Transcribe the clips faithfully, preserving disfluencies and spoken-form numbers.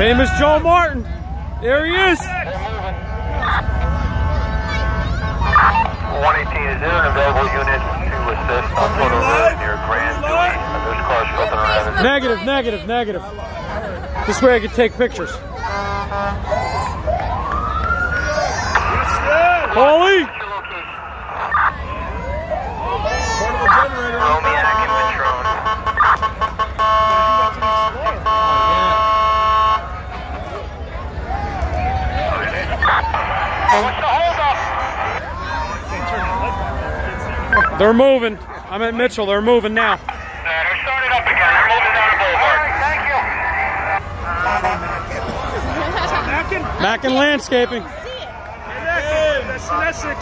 Famous Joel Martin. There he is. one eighteen, is there an available unit to assist on Photo Road near Grand Dewey? There's cars flipping around. Negative, negative, negative. This way I can take pictures. Paulie! Romiak and Patron. What's the holdup? They're moving. I'm at Mitchell. They're moving now. They're starting up again. They're moving down the boulevard. All right, thank you. Mackin? Mackin Landscaping. Hey, that's in Essex.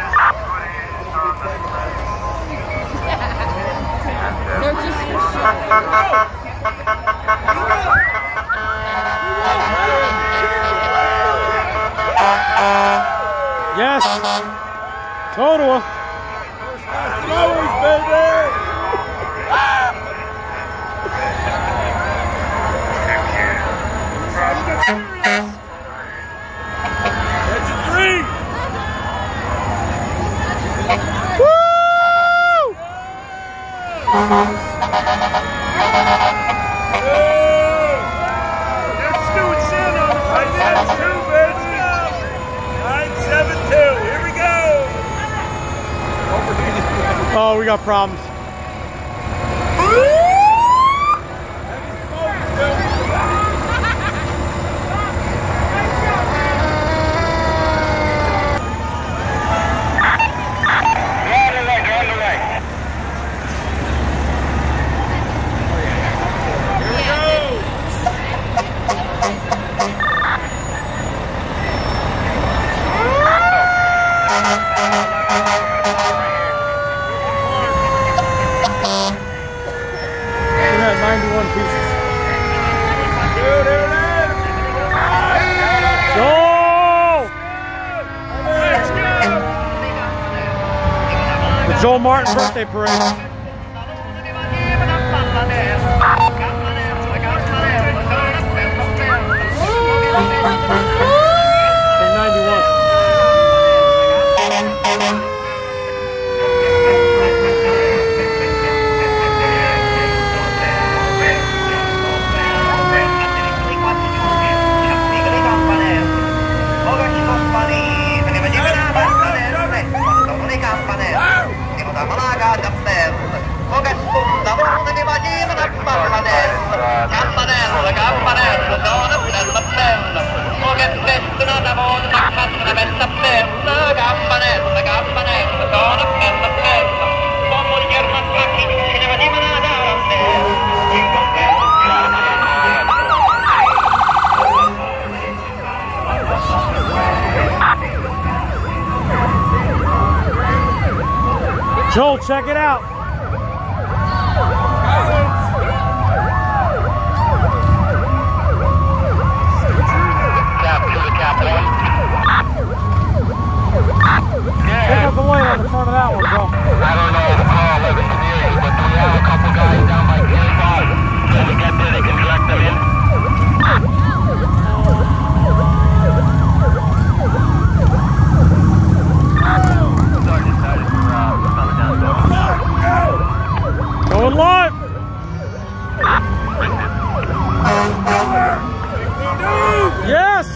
They're just Yes. Totowa. Flowers, baby. That's your three. Woo! That's Stuart Santa on the front. That's two, baby. nine seven two. Here we go. Oh, we got problems. ninety-one pieces. Joel! Let's go. The Joel Martin birthday parade. ninety-one. Joel, check it out. Cap two to cap one. Pick up the light on the front of that one, bro. I don't know if Carl lives near you, but do we have a couple guys down by Pier five? When we get there, they can direct them in. Going live. Yes.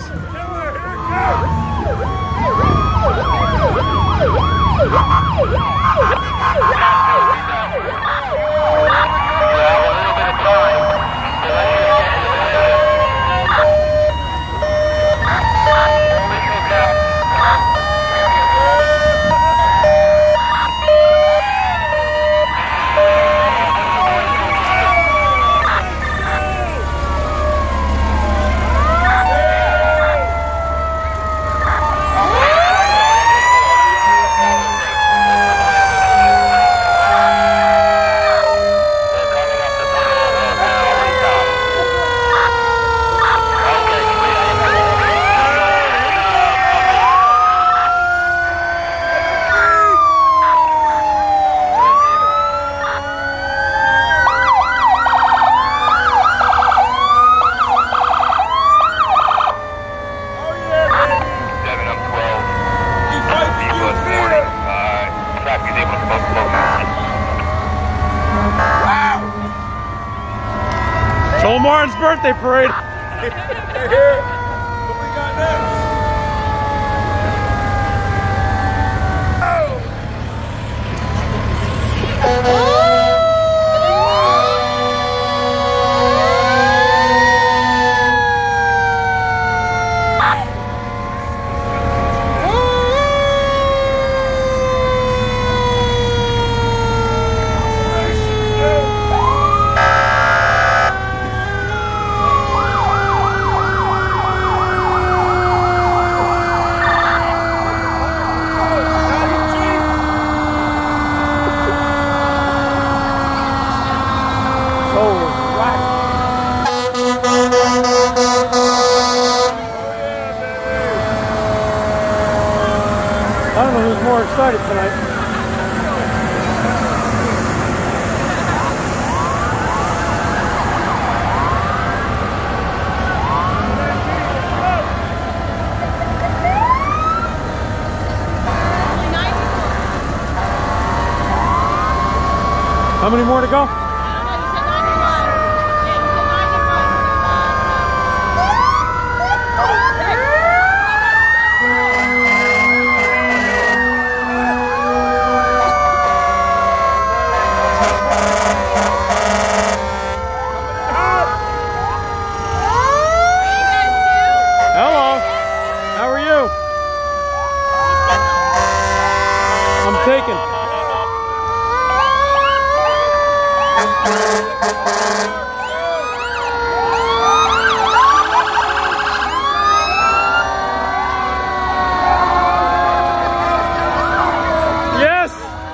Joe Martin's birthday parade. Right here. What we got next? I don't know who's more excited tonight. How many more to go? Hello. How are you? I'm taken. Yes.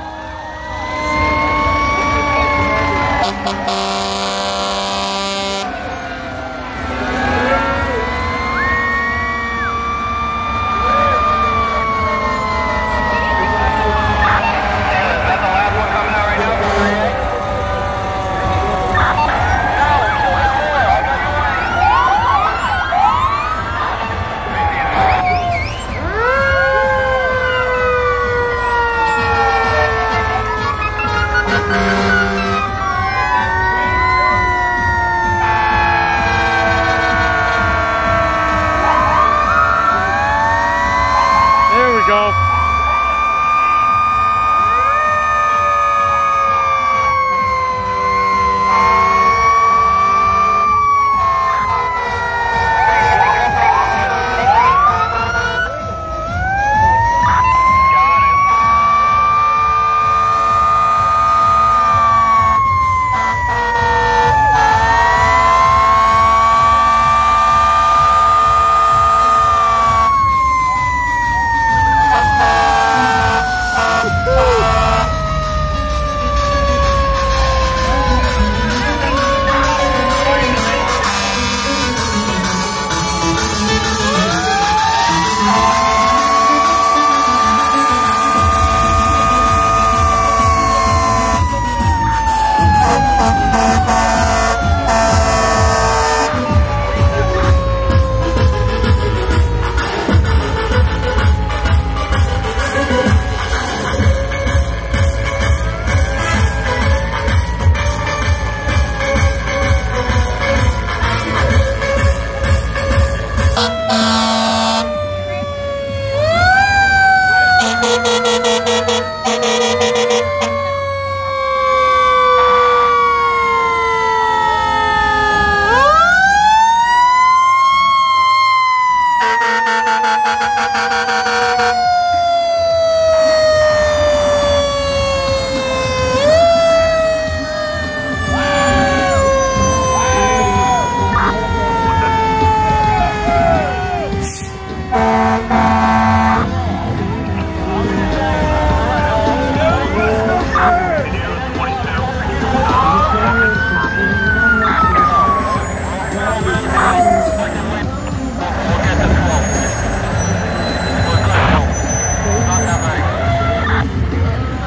There we go.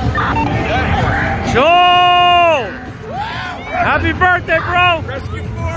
Joel! Happy birthday, bro! Rescue four.